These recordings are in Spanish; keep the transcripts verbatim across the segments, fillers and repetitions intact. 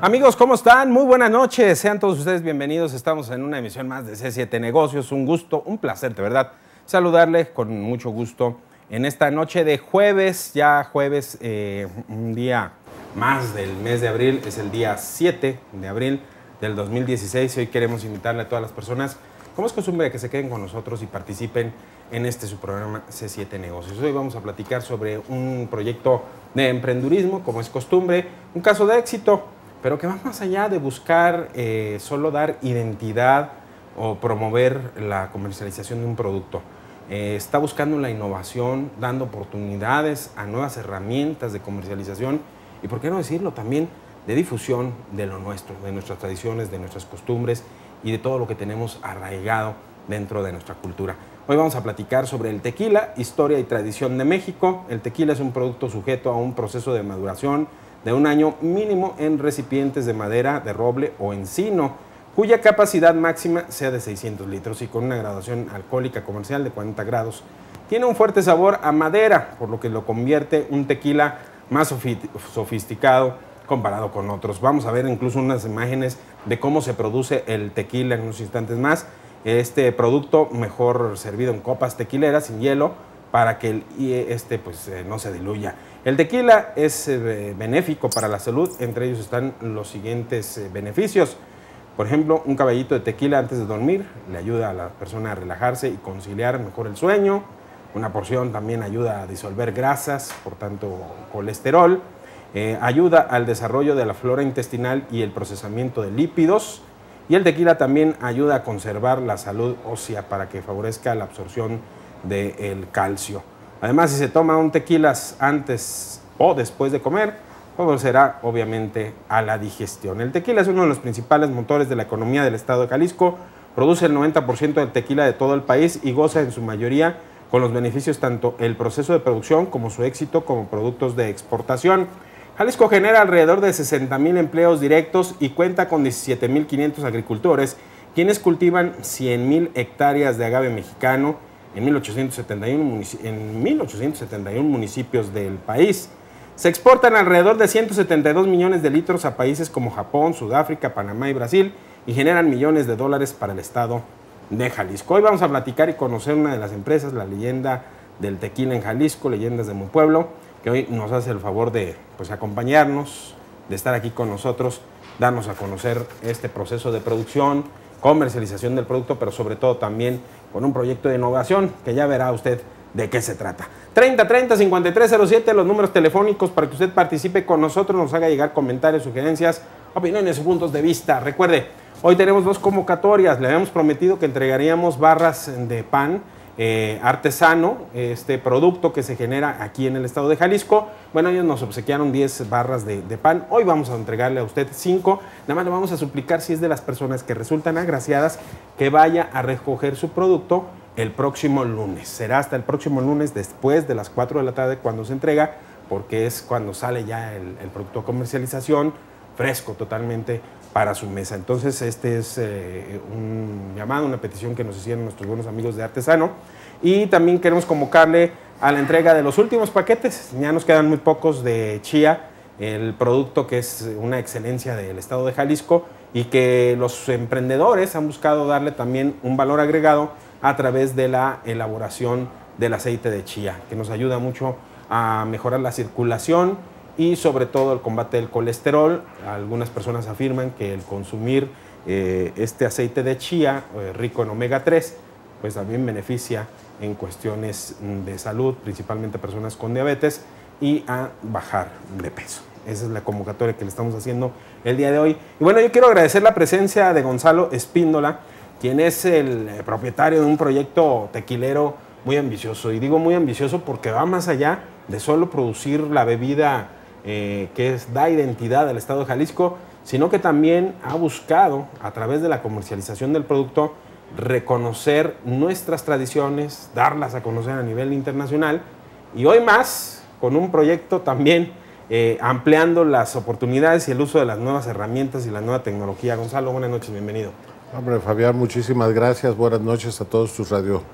Amigos, ¿cómo están? Muy buenas noches. Sean todos ustedes bienvenidos. Estamos en una emisión más de C siete Negocios. Un gusto, un placer, de verdad, saludarles con mucho gusto en esta noche de jueves. Ya jueves, eh, un día más del mes de abril. Es el día siete de abril del dos mil dieciséis. Hoy queremos invitarle a todas las personas, como es costumbre, que se queden con nosotros y participen en este su programa C siete Negocios. Hoy vamos a platicar sobre un proyecto de emprendurismo, como es costumbre, un caso de éxito, pero que va más allá de buscar eh, solo dar identidad o promover la comercialización de un producto. Eh, está buscando la innovación, dando oportunidades a nuevas herramientas de comercialización y, por qué no decirlo, también de difusión de lo nuestro, de nuestras tradiciones, de nuestras costumbres y de todo lo que tenemos arraigado dentro de nuestra cultura. Hoy vamos a platicar sobre el tequila, historia y tradición de México. El tequila es un producto sujeto a un proceso de maduración de un año mínimo en recipientes de madera, de roble o encino, cuya capacidad máxima sea de seiscientos litros y con una graduación alcohólica comercial de cuarenta grados. Tiene un fuerte sabor a madera, por lo que lo convierte un tequila más sofisticado comparado con otros. Vamos a ver incluso unas imágenes de cómo se produce el tequila en unos instantes más. Este producto mejor servido en copas tequileras sin hielo para que el, este pues, eh, no se diluya. El tequila es eh, benéfico para la salud, entre ellos están los siguientes eh, beneficios. Por ejemplo, un caballito de tequila antes de dormir le ayuda a la persona a relajarse y conciliar mejor el sueño. Una porción también ayuda a disolver grasas, por tanto colesterol. Eh, ayuda al desarrollo de la flora intestinal y el procesamiento de lípidos. Y el tequila también ayuda a conservar la salud ósea para que favorezca la absorción del calcio. Además, si se toma un tequila antes o después de comer, favorecerá obviamente a la digestión. El tequila es uno de los principales motores de la economía del estado de Jalisco, produce el noventa por ciento del tequila de todo el país y goza en su mayoría con los beneficios tanto el proceso de producción como su éxito como productos de exportación. Jalisco genera alrededor de sesenta mil empleos directos y cuenta con diecisiete mil quinientos agricultores, quienes cultivan cien mil hectáreas de agave mexicano en mil ochocientos setenta y uno, en mil ochocientos setenta y uno municipios del país. Se exportan alrededor de ciento setenta y dos millones de litros a países como Japón, Sudáfrica, Panamá y Brasil y generan millones de dólares para el estado de Jalisco. Hoy vamos a platicar y conocer una de las empresas, la leyenda del tequila en Jalisco, Leyendas de mi Pueblo, que hoy nos hace el favor de pues, acompañarnos, de estar aquí con nosotros, darnos a conocer este proceso de producción, comercialización del producto, pero sobre todo también con un proyecto de innovación que ya verá usted de qué se trata. treinta treinta cincuenta y tres cero siete, los números telefónicos para que usted participe con nosotros, nos haga llegar comentarios, sugerencias, opiniones y puntos de vista. Recuerde, hoy tenemos dos convocatorias. Le habíamos prometido que entregaríamos barras de pan Eh, artesano, este producto que se genera aquí en el estado de Jalisco. Bueno, ellos nos obsequiaron diez barras de, de pan. Hoy vamos a entregarle a usted cinco. Nada más le vamos a suplicar, si es de las personas que resultan agraciadas, que vaya a recoger su producto el próximo lunes. Será hasta el próximo lunes después de las cuatro de la tarde cuando se entrega, porque es cuando sale ya el, el producto de comercialización fresco totalmente para su mesa. Entonces, este es eh, un llamado, una petición que nos hicieron nuestros buenos amigos de Artesano. Y también queremos convocarle a la entrega de los últimos paquetes. Ya nos quedan muy pocos de chía, el producto que es una excelencia del estado de Jalisco y que los emprendedores han buscado darle también un valor agregado a través de la elaboración del aceite de chía, que nos ayuda mucho a mejorar la circulación y sobre todo el combate del colesterol. Algunas personas afirman que el consumir eh, este aceite de chía, eh, rico en omega tres, pues también beneficia en cuestiones de salud, principalmente a personas con diabetes, y a bajar de peso. Esa es la convocatoria que le estamos haciendo el día de hoy. Y bueno, yo quiero agradecer la presencia de Gonzalo Espíndola, quien es el propietario de un proyecto tequilero muy ambicioso. Y digo muy ambicioso porque va más allá de solo producir la bebida Eh, que es, da identidad al estado de Jalisco, sino que también ha buscado, a través de la comercialización del producto, reconocer nuestras tradiciones, darlas a conocer a nivel internacional, y hoy más, con un proyecto también eh, ampliando las oportunidades y el uso de las nuevas herramientas y la nueva tecnología. Gonzalo, buenas noches, bienvenido. Hombre, Fabián, muchísimas gracias, buenas noches a todos tus radio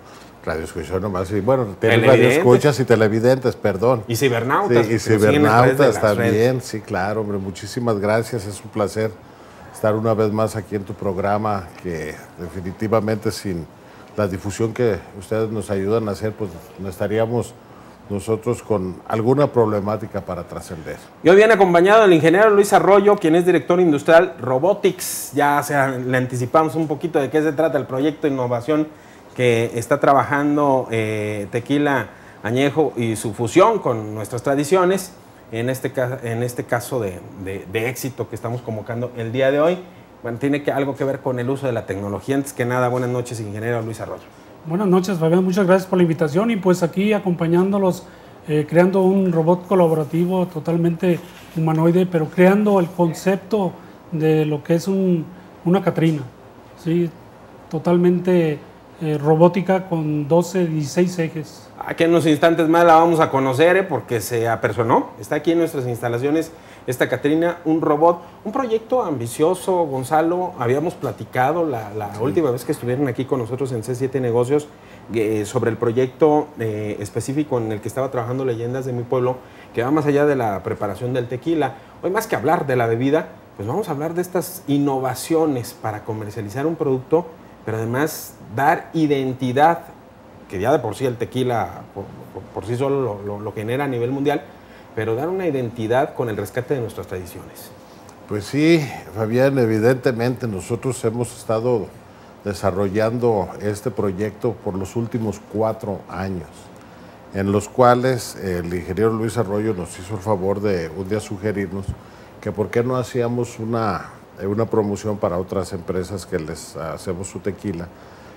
Radio escuchas nomás, y bueno, radio escuchas y televidentes, perdón. Y cibernautas. Sí, y cibernautas también, redes. Sí, claro, hombre, muchísimas gracias, es un placer estar una vez más aquí en tu programa, que definitivamente sin la difusión que ustedes nos ayudan a hacer, pues no estaríamos nosotros con alguna problemática para trascender. Y hoy viene acompañado del ingeniero Luis Arroyo, quien es director industrial Robotics. Ya se, le anticipamos un poquito de qué se trata el proyecto de innovación que está trabajando eh, Tequila Añejo y su fusión con nuestras tradiciones, en este, en este caso de, de, de éxito que estamos convocando el día de hoy. Bueno, tiene que, algo que ver con el uso de la tecnología. Antes que nada, buenas noches, ingeniero Luis Arroyo. Buenas noches, Fabián, muchas gracias por la invitación y pues aquí acompañándolos, eh, creando un robot colaborativo totalmente humanoide, pero creando el concepto de lo que es un, una Catrina, ¿sí? Totalmente eh, robótica con doce, dieciséis ejes. Aquí en unos instantes más la vamos a conocer, ¿eh? Porque se apersonó, está aquí en nuestras instalaciones esta Catrina, un robot, un proyecto ambicioso, Gonzalo. Habíamos platicado la, la sí. última vez que estuvieron aquí con nosotros en C siete Negocios eh, sobre el proyecto eh, específico en el que estaba trabajando Leyendas de mi Pueblo, que va más allá de la preparación del tequila. Hoy, más que hablar de la bebida, pues vamos a hablar de estas innovaciones para comercializar un producto, pero además dar identidad, que ya de por sí el tequila por, por, por sí solo lo, lo, lo genera a nivel mundial, pero dar una identidad con el rescate de nuestras tradiciones. Pues sí, Fabián, evidentemente nosotros hemos estado desarrollando este proyecto por los últimos cuatro años, en los cuales el ingeniero Luis Arroyo nos hizo el favor de un día sugerirnos que por qué no hacíamos una, una promoción para otras empresas que les hacemos su tequila,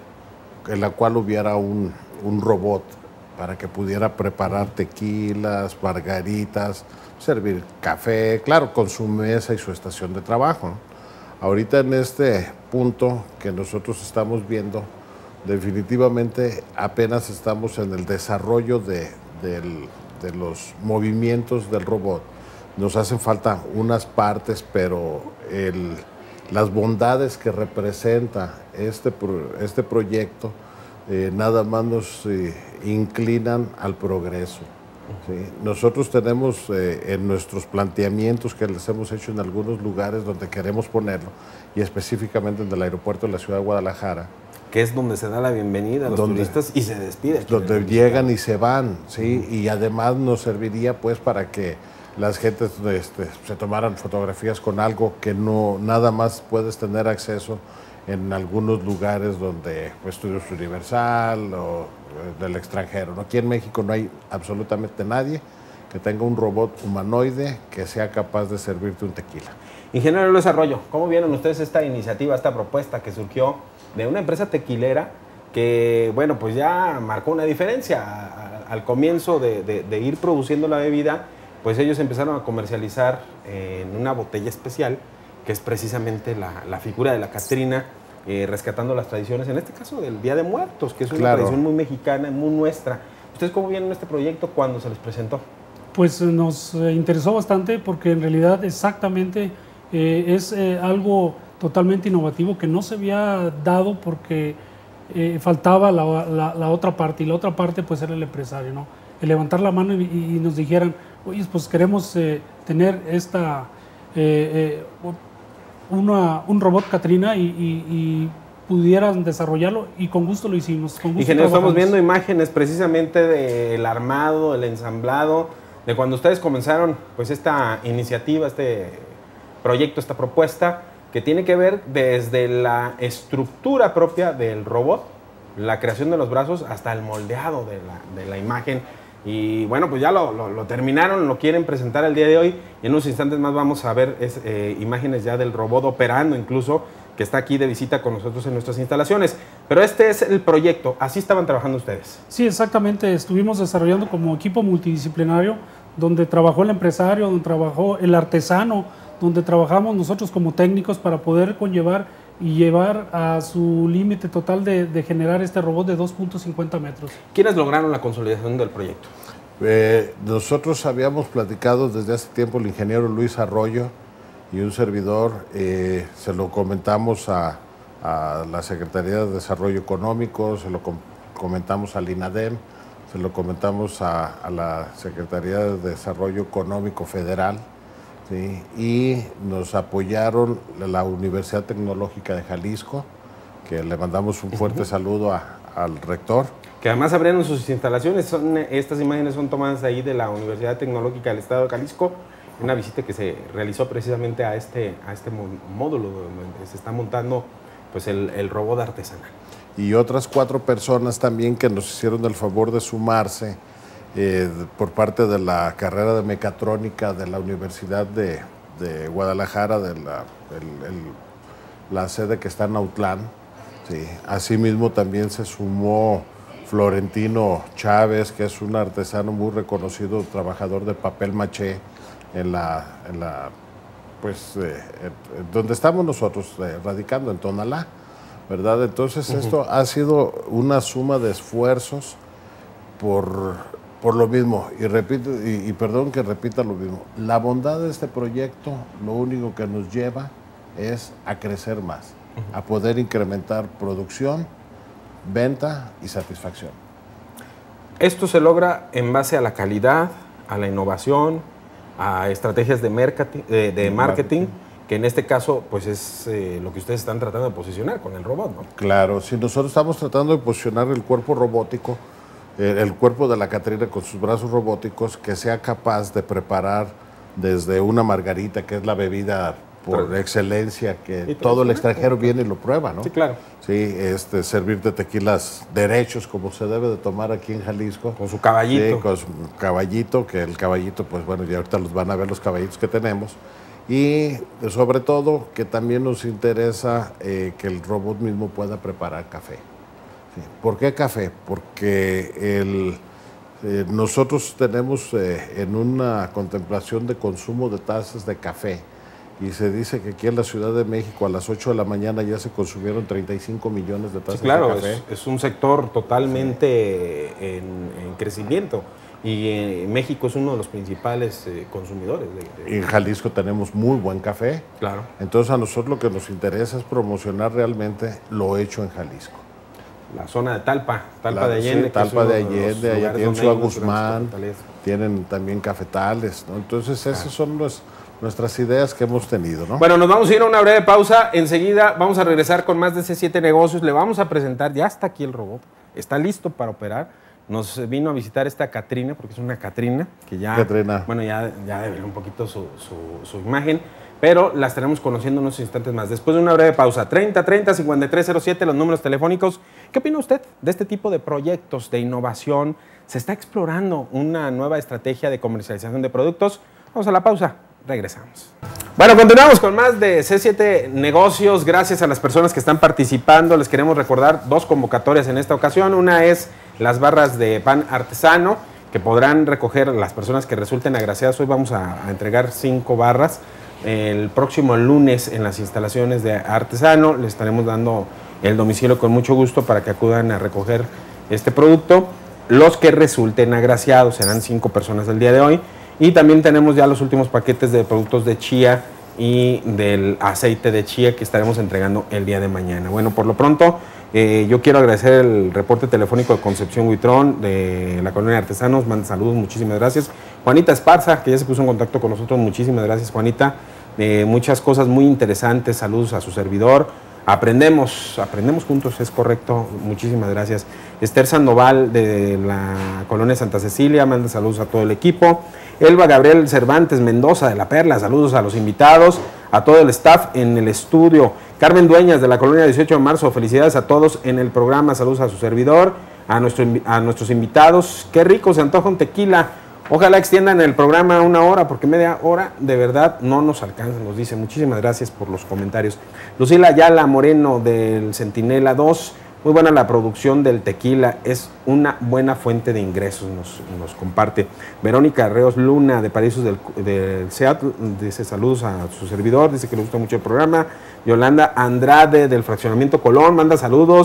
en la cual hubiera un, un robot para que pudiera preparar tequilas, margaritas, servir café, claro, con su mesa y su estación de trabajo, ¿no? Ahorita en este punto que nosotros estamos viendo, definitivamente apenas estamos en el desarrollo de, de, de los movimientos del robot. Nos hacen falta unas partes, pero el, las bondades que representa este, este proyecto eh, nada más nos eh, inclinan al progreso. ¿Sí? Nosotros tenemos eh, en nuestros planteamientos que les hemos hecho en algunos lugares donde queremos ponerlo, y específicamente en el aeropuerto de la ciudad de Guadalajara, que es donde se da la bienvenida a los donde, turistas y se despide. Donde llegan y se van, ¿sí? Uh-huh. Y además nos serviría pues para que las gentes este, se tomaran fotografías con algo que no nada más puedes tener acceso en algunos lugares donde pues, Estudios Universal o del extranjero, ¿no? Aquí en México no hay absolutamente nadie que tenga un robot humanoide que sea capaz de servirte un tequila. Ingeniero Luis Arroyo, ¿cómo vieron ustedes esta iniciativa, esta propuesta que surgió de una empresa tequilera que, bueno, pues ya marcó una diferencia? Al comienzo de, de, de ir produciendo la bebida, pues ellos empezaron a comercializar eh, en una botella especial, que es precisamente la, la figura de la Catrina, eh, rescatando las tradiciones, en este caso del Día de Muertos, que es una claro. tradición muy mexicana, muy nuestra. ¿Ustedes cómo vieron este proyecto cuando se les presentó? Pues nos eh, interesó bastante porque en realidad exactamente eh, es eh, algo totalmente innovativo que no se había dado porque eh, faltaba la, la, la otra parte, y la otra parte pues era el empresario, ¿no? El levantar la mano y, y nos dijeran, oye, pues queremos eh, tener esta, eh, eh, una, un robot Catrina y, y, y pudieran desarrollarlo, y con gusto lo hicimos. Con gusto Ingeniero, estamos viendo imágenes precisamente del armado, del ensamblado, de cuando ustedes comenzaron pues esta iniciativa, este proyecto, esta propuesta, que tiene que ver desde la estructura propia del robot, la creación de los brazos, hasta el moldeado de la, de la imagen. Y bueno, pues ya lo, lo, lo terminaron, lo quieren presentar el día de hoy, y en unos instantes más vamos a ver es, eh, imágenes ya del robot operando, incluso, que está aquí de visita con nosotros en nuestras instalaciones. Pero este es el proyecto, así estaban trabajando ustedes. Sí, exactamente, estuvimos desarrollando como equipo multidisciplinario, donde trabajó el empresario, donde trabajó el artesano, donde trabajamos nosotros como técnicos para poder conllevar y llevar a su límite total de, de generar este robot de dos punto cincuenta metros. ¿Quiénes lograron la consolidación del proyecto? Eh, nosotros habíamos platicado desde hace tiempo el ingeniero Luis Arroyo y un servidor, eh, se lo comentamos a, a la Secretaría de Desarrollo Económico, se lo com comentamos al INADEM, se lo comentamos a, a la Secretaría de Desarrollo Económico Federal, ¿sí? Y nos apoyaron la Universidad Tecnológica de Jalisco, que le mandamos un fuerte uh-huh. saludo a, al rector. Que además abrieron sus instalaciones, son, estas imágenes son tomadas ahí de la Universidad Tecnológica del Estado de Jalisco, una visita que se realizó precisamente a este, a este módulo donde se está montando pues, el, el robot artesanal. Y otras cuatro personas también que nos hicieron el favor de sumarse eh, por parte de la carrera de mecatrónica de la Universidad de, de Guadalajara, de la, el, el, la sede que está en Autlán. Sí. Asimismo también se sumó Florentino Chávez, que es un artesano muy reconocido, trabajador de papel maché en la, en la pues, eh, donde estamos nosotros eh, radicando, en Tonalá, ¿verdad? Entonces uh-huh. esto ha sido una suma de esfuerzos por, por lo mismo, y repito, y, y perdón que repita lo mismo, la bondad de este proyecto lo único que nos lleva es a crecer más, uh-huh. a poder incrementar producción, venta y satisfacción. Esto se logra en base a la calidad, a la innovación, a estrategias de marketing, de, de marketing, que en este caso pues es eh, lo que ustedes están tratando de posicionar con el robot, ¿no? Claro, si nosotros estamos tratando de posicionar el cuerpo robótico, eh, el cuerpo de la Catrina con sus brazos robóticos, que sea capaz de preparar desde una margarita, que es la bebida por Pero, excelencia, que todo el extranjero viene y lo prueba, ¿no? Sí, claro. Sí, este, servirte tequilas derechos como se debe de tomar aquí en Jalisco. Con su caballito. Sí, con su caballito, que el caballito, pues bueno, ya ahorita los van a ver los caballitos que tenemos. Y sobre todo que también nos interesa eh, que el robot mismo pueda preparar café. Sí. ¿Por qué café? Porque el, eh, nosotros tenemos eh, en una contemplación de consumo de tazas de café, y se dice que aquí en la Ciudad de México a las ocho de la mañana ya se consumieron treinta y cinco millones de tazas sí, claro, de café. Es, es un sector totalmente sí. en, en crecimiento. Y eh, México es uno de los principales eh, consumidores. De, de... En Jalisco tenemos muy buen café. Claro. Entonces a nosotros lo que nos interesa es promocionar realmente lo hecho en Jalisco. La zona de Talpa, Talpa la, de Allende. Sí, Talpa de Allende, allá tienen Ciudad Guzmán, tienen también cafetales, ¿no? Entonces esas ah. son los, nuestras ideas que hemos tenido, ¿no? Bueno, nos vamos a ir a una breve pausa. Enseguida vamos a regresar con más de C siete Negocios. Le vamos a presentar, ya está aquí el robot, está listo para operar. Nos vino a visitar esta Catrina, porque es una Catrina, que ya, Catrina. bueno, ya, ya debe ver un poquito su, su, su imagen, pero la estaremos conociendo unos instantes más. Después de una breve pausa, treinta treinta cincuenta y tres cero siete, los números telefónicos. ¿Qué opina usted de este tipo de proyectos de innovación? ¿Se está explorando una nueva estrategia de comercialización de productos? Vamos a la pausa, regresamos. Bueno, continuamos con más de C siete Negocios. Gracias a las personas que están participando. Les queremos recordar dos convocatorias en esta ocasión. Una es las barras de pan artesano, que podrán recoger las personas que resulten agraciadas. Hoy vamos a, a entregar cinco barras. El próximo lunes en las instalaciones de artesano les estaremos dando el domicilio con mucho gusto para que acudan a recoger este producto. Los que resulten agraciados serán cinco personas el día de hoy. Y también tenemos ya los últimos paquetes de productos de chía y del aceite de chía que estaremos entregando el día de mañana. Bueno, por lo pronto, eh, yo quiero agradecer el reporte telefónico de Concepción Huitrón, de la Colonia de Artesanos. Manda saludos, muchísimas gracias. Juanita Esparza, que ya se puso en contacto con nosotros, muchísimas gracias, Juanita. Eh, muchas cosas muy interesantes, saludos a su servidor. Aprendemos, aprendemos juntos, es correcto, muchísimas gracias. Esther Sandoval, de la Colonia Santa Cecilia, manda saludos a todo el equipo. Elba Gabriel Cervantes Mendoza, de La Perla, saludos a los invitados, a todo el staff en el estudio. Carmen Dueñas, de la Colonia dieciocho de marzo, felicidades a todos en el programa, saludos a su servidor, a, nuestro, a nuestros invitados. Qué rico, se antoja un tequila. Ojalá extiendan el programa una hora, porque media hora de verdad no nos alcanza, nos dice. Muchísimas gracias por los comentarios. Lucila Ayala Moreno, del Centinela dos, muy buena la producción del tequila, es una buena fuente de ingresos, nos, nos comparte. Verónica Arreos Luna, de Paraísos del, del Seattle, dice saludos a su servidor, dice que le gusta mucho el programa. Yolanda Andrade, del Fraccionamiento Colón, manda saludos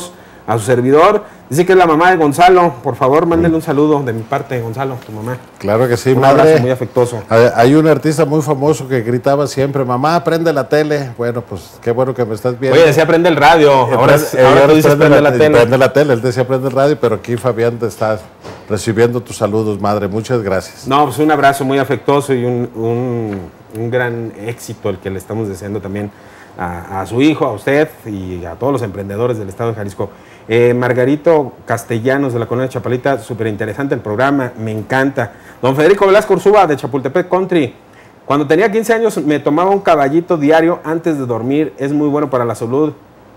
a su servidor. Dice que es la mamá de Gonzalo. Por favor, mándele un saludo de mi parte, Gonzalo, tu mamá. Claro que sí, un madre. abrazo muy afectuoso. Hay un artista muy famoso que gritaba siempre, mamá, prende la tele. Bueno, pues qué bueno que me estás viendo. Oye, decía prende el radio. Ahora, eh, ahora, ahora tú dices prende, prende la, la tele. Prende la tele, él decía prende el radio, pero aquí Fabián te está recibiendo tus saludos, madre. Muchas gracias. No, pues un abrazo muy afectuoso y un, un, un gran éxito el que le estamos deseando también a, a su hijo, a usted y a todos los emprendedores del estado de Jalisco. Eh, Margarito Castellanos de la colonia Chapalita, súper interesante el programa, me encanta. Don Federico Velasco Ursúa de Chapultepec Country. Cuando tenía quince años me tomaba un caballito diario antes de dormir, es muy bueno para la salud.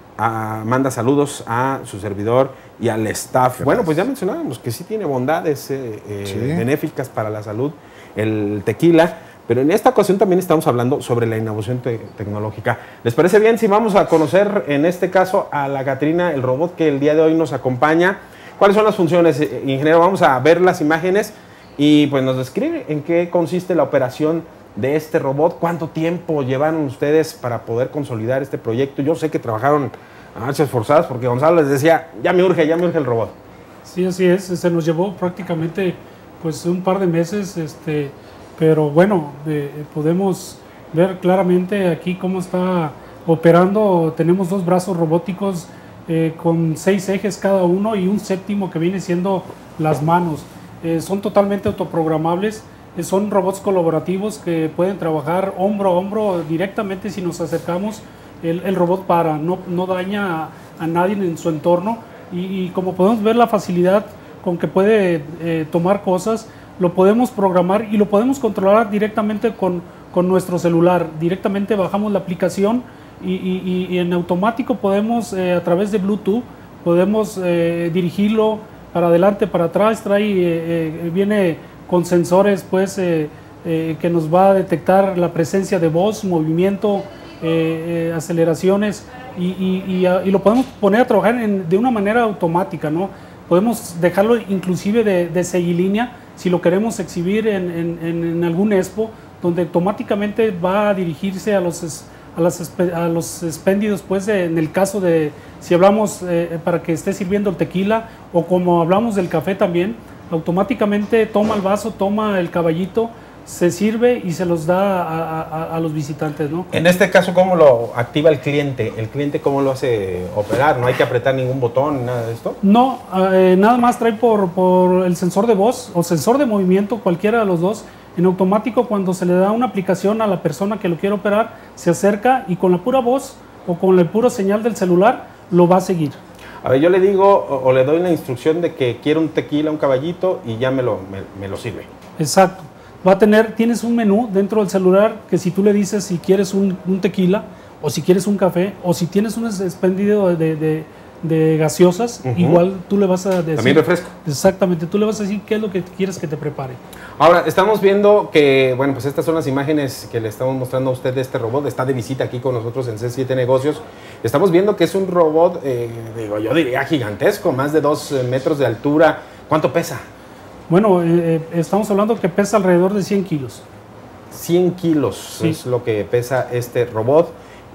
Ah, manda saludos a su servidor y al staff. Gracias. Bueno, pues ya mencionábamos que sí tiene bondades eh, eh, sí. benéficas para la salud el tequila. Pero en esta ocasión también estamos hablando sobre la innovación te tecnológica. ¿Les parece bien si vamos a conocer en este caso a la Catrina, el robot que el día de hoy nos acompaña? ¿Cuáles son las funciones, ingeniero? Vamos a ver las imágenes y pues nos describe en qué consiste la operación de este robot. ¿Cuánto tiempo llevaron ustedes para poder consolidar este proyecto? Yo sé que trabajaron a marchas forzadas porque Gonzalo les decía, ya me urge, ya me urge el robot. Sí, así es. Se nos llevó prácticamente pues un par de meses, este... pero bueno, eh, podemos ver claramente aquí cómo está operando. Tenemos dos brazos robóticos eh, con seis ejes cada uno y un séptimo que viene siendo las manos. Eh, son totalmente autoprogramables, eh, son robots colaborativos que pueden trabajar hombro a hombro directamente. Si nos acercamos, el, el robot para, no, no daña a, a nadie en su entorno y, y como podemos ver la facilidad con que puede eh, tomar cosas, lo podemos programar y lo podemos controlar directamente con, con nuestro celular. Directamente bajamos la aplicación y, y, y en automático podemos, eh, a través de Bluetooth, podemos eh, dirigirlo para adelante, para atrás. Trae, eh, eh, viene con sensores pues, eh, eh, que nos va a detectar la presencia de voz, movimiento, eh, eh, aceleraciones y, y, y, a, y lo podemos poner a trabajar en, de una manera automática, ¿no? Podemos dejarlo inclusive de, de seguilínea si lo queremos exhibir en, en, en algún expo, donde automáticamente va a dirigirse a los, a las, a los expéndidos, pues en el caso de, si hablamos eh, para que esté sirviendo el tequila, o como hablamos del café también, automáticamente toma el vaso, toma el caballito, se sirve y se los da a, a, a los visitantes, ¿no? En este caso, ¿cómo lo activa el cliente? ¿El cliente cómo lo hace operar? ¿No hay que apretar ningún botón, nada de esto? No, eh, nada más trae por, por el sensor de voz o sensor de movimiento, cualquiera de los dos. En automático, cuando se le da una aplicación a la persona que lo quiere operar, se acerca y con la pura voz o con la pura señal del celular lo va a seguir. A ver, yo le digo o, o le doy la instrucción de que quiero un tequila, un caballito y ya me lo, me, me lo sirve. Exacto. Va a tener, tienes un menú dentro del celular que si tú le dices si quieres un, un tequila o si quieres un café o si tienes un expendido de, de, de gaseosas, uh-huh. igual tú le vas a decir... También refresco. Exactamente, tú le vas a decir qué es lo que quieres que te prepare. Ahora, estamos viendo que, bueno, pues estas son las imágenes que le estamos mostrando a usted de este robot. Está de visita aquí con nosotros en C siete Negocios. Estamos viendo que es un robot, eh, digo, yo diría gigantesco, más de dos metros de altura. ¿Cuánto pesa? Bueno, eh, estamos hablando que pesa alrededor de cien kilos. cien kilos sí. es lo que pesa este robot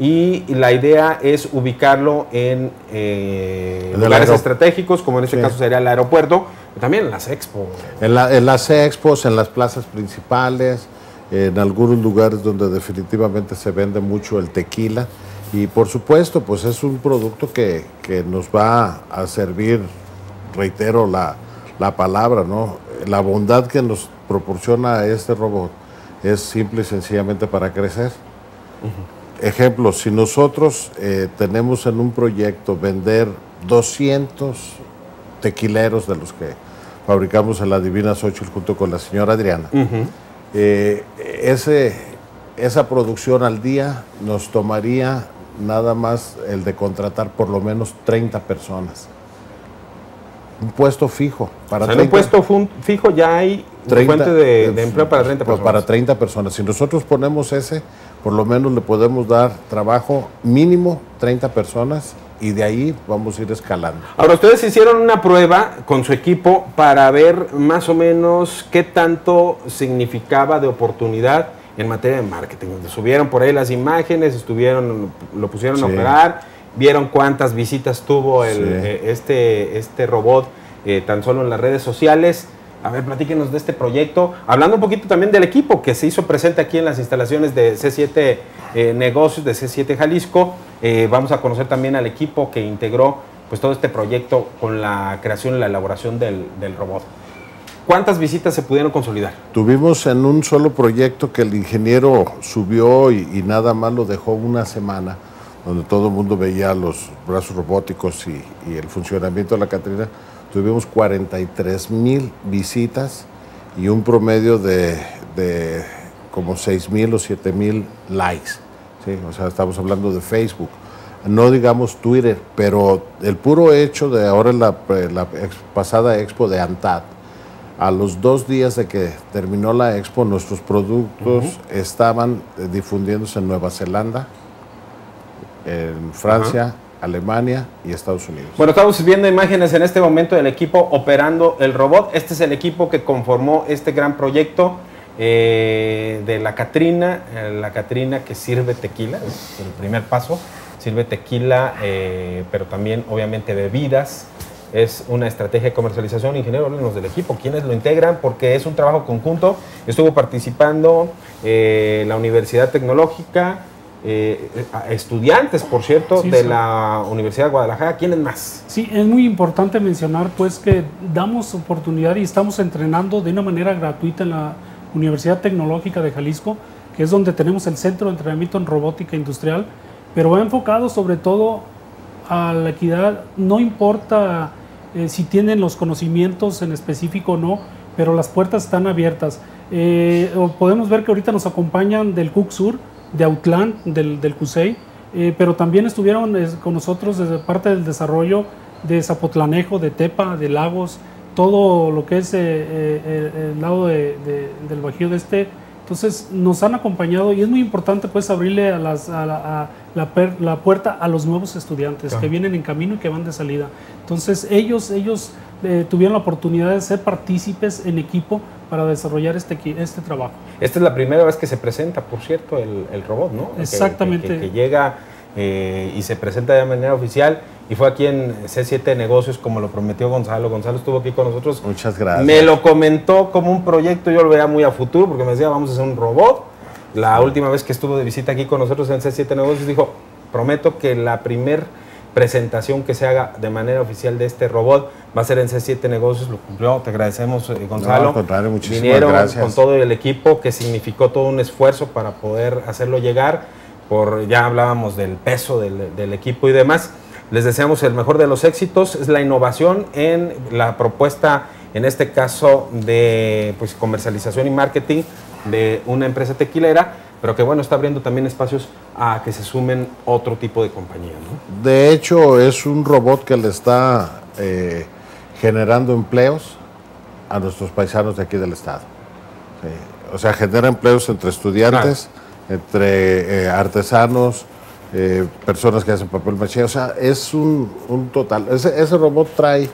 y la idea es ubicarlo en eh, lugares estratégicos, como en este sí. caso sería el aeropuerto, pero también en las expos. En, la, en las expos, en las plazas principales, en algunos lugares donde definitivamente se vende mucho el tequila y por supuesto pues es un producto que, que nos va a servir, reitero la la palabra, ¿no? La bondad que nos proporciona este robot es simple y sencillamente para crecer. Uh-huh. Ejemplo, si nosotros eh, tenemos en un proyecto vender doscientos tequileros de los que fabricamos en la Divina Xóchitl junto con la señora Adriana, uh-huh. eh, ese, esa producción al día nos tomaría nada más el de contratar por lo menos treinta personas. Un puesto fijo. Para o sea, treinta, en un puesto fijo ya hay treinta, fuente de, de empleo para treinta personas. Para treinta personas. Si nosotros ponemos ese, por lo menos le podemos dar trabajo mínimo treinta personas y de ahí vamos a ir escalando. Ahora, ustedes hicieron una prueba con su equipo para ver más o menos qué tanto significaba de oportunidad en materia de marketing. Subieron por ahí las imágenes, estuvieron, lo pusieron sí. a operar vieron cuántas visitas tuvo el, Sí. eh, este, este robot eh, tan solo en las redes sociales. A ver, platíquenos de este proyecto. Hablando un poquito también del equipo que se hizo presente aquí en las instalaciones de C siete eh, Negocios, de C siete Jalisco. Eh, vamos a conocer también al equipo que integró pues, todo este proyecto con la creación y la elaboración del, del robot. ¿Cuántas visitas se pudieron consolidar? Tuvimos en un solo proyecto que el ingeniero subió y, y nada más lo dejó una semana, donde todo el mundo veía los brazos robóticos y, y el funcionamiento de la Catrina. Tuvimos cuarenta y tres mil visitas y un promedio de, de como seis mil o siete mil likes. ¿Sí? O sea, estamos hablando de Facebook. No digamos Twitter, pero el puro hecho de ahora en la, la ex, pasada expo de ANTAD, a los dos días de que terminó la expo, nuestros productos uh-huh. estaban difundiéndose en Nueva Zelanda, en Francia, uh-huh. Alemania y Estados Unidos. Bueno, estamos viendo imágenes en este momento del equipo operando el robot. Este es el equipo que conformó este gran proyecto eh, de la Catrina, eh, la Catrina que sirve tequila, es el primer paso, sirve tequila, eh, pero también obviamente bebidas. Es una estrategia de comercialización. Ingeniero, háblenos del equipo, ¿quiénes lo integran? Porque es un trabajo conjunto. Estuvo participando eh, la Universidad Tecnológica, eh, estudiantes, por cierto, sí, de sí. la Universidad de Guadalajara. ¿Quiénes más? Sí, es muy importante mencionar pues que damos oportunidad y estamos entrenando de una manera gratuita en la Universidad Tecnológica de Jalisco, que es donde tenemos el Centro de Entrenamiento en Robótica Industrial, pero va enfocado sobre todo a la equidad. No importa eh, si tienen los conocimientos en específico o no, pero las puertas están abiertas. Eh, podemos ver que ahorita nos acompañan del CUCSUR, de Autlán, del, del CUSEI, eh, pero también estuvieron eh, con nosotros desde parte del desarrollo de Zapotlanejo, de Tepa, de Lagos, todo lo que es eh, eh, el lado de, de, del Bajío de este. Entonces nos han acompañado y es muy importante pues abrirle a, las, a, la, a la, per, la puerta a los nuevos estudiantes, claro, que vienen en camino y que van de salida. Entonces ellos, ellos eh, tuvieron la oportunidad de ser partícipes en equipo para desarrollar este, este trabajo. Esta es la primera vez que se presenta, por cierto, el, el robot, ¿no? Exactamente. Que, que, que, que llega eh, y se presenta de manera oficial. Y fue aquí en C siete Negocios, como lo prometió Gonzalo. Gonzalo estuvo aquí con nosotros. Muchas gracias. Me lo comentó como un proyecto, yo lo veía muy a futuro, porque me decía, vamos a hacer un robot. La sí. última vez que estuvo de visita aquí con nosotros en C siete Negocios, dijo, prometo que la primer presentación que se haga de manera oficial de este robot va a ser en C siete Negocios. Lo cumplió, te agradecemos, eh, Gonzalo. No, al contrario, muchísimas Vinieron gracias. con todo el equipo, que significó todo un esfuerzo para poder hacerlo llegar. Por, ya hablábamos del peso del, del equipo y demás. Les deseamos el mejor de los éxitos. Es la innovación en la propuesta, en este caso de pues, comercialización y marketing de una empresa tequilera, pero que bueno, está abriendo también espacios a que se sumen otro tipo de compañías, ¿no? De hecho, es un robot que le está eh, generando empleos a nuestros paisanos de aquí del estado. Sí. O sea, genera empleos entre estudiantes, claro, entre eh, artesanos, Eh, personas que hacen papel maché. O sea, es un, un total. Ese, ese robot trae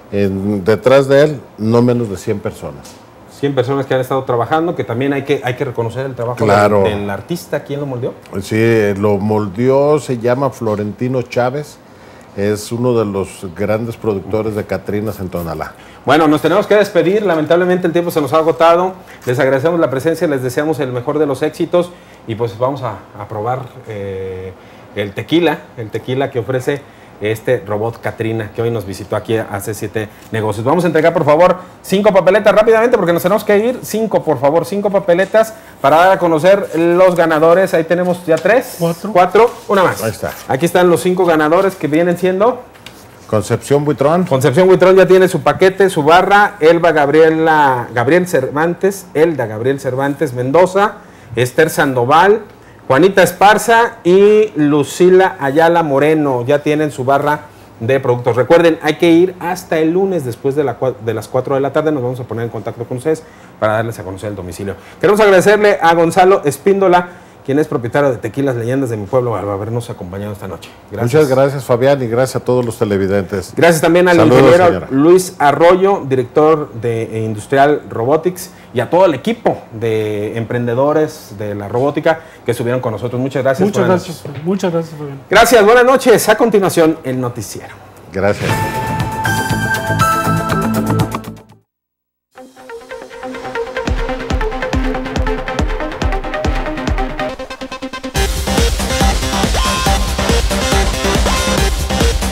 en, detrás de él no menos de cien personas. cien personas que han estado trabajando, que también hay que, hay que reconocer el trabajo, claro, del, del artista. ¿Quién lo moldeó? Sí, lo moldeó, se llama Florentino Chávez. Es uno de los grandes productores de Catrinas en Tonalá. Bueno, nos tenemos que despedir. Lamentablemente el tiempo se nos ha agotado. Les agradecemos la presencia, les deseamos el mejor de los éxitos y pues vamos a, a probar eh, el tequila, el tequila que ofrece este robot Catrina que hoy nos visitó aquí a C siete Negocios. Vamos a entregar por favor cinco papeletas rápidamente porque nos tenemos que ir. Cinco, por favor, cinco papeletas para dar a conocer los ganadores. Ahí tenemos ya tres. Cuatro. Cuatro, una más. Ahí está. Aquí están los cinco ganadores que vienen siendo... Concepción Buitrón. Concepción Buitrón ya tiene su paquete, su barra. Elba Gabriela, Gabriel Cervantes, Elda Gabriel Cervantes Mendoza, Esther Sandoval, Juanita Esparza y Lucila Ayala Moreno. Ya tienen su barra de productos. Recuerden, hay que ir hasta el lunes después de, la, de las cuatro de la tarde. Nos vamos a poner en contacto con ustedes para darles a conocer el domicilio. Queremos agradecerle a Gonzalo Espíndola, quien es propietario de Tequilas Leyendas de mi Pueblo, al habernos acompañado esta noche. Gracias. Muchas gracias, Fabián, y gracias a todos los televidentes. Gracias también al Saludos, ingeniero señora. Luis Arroyo, director de Industrial Robotics, y a todo el equipo de emprendedores de la robótica que estuvieron con nosotros. Muchas gracias. Muchas gracias, noches. muchas gracias, Fabián. Gracias, buenas noches. A continuación, el noticiero. Gracias.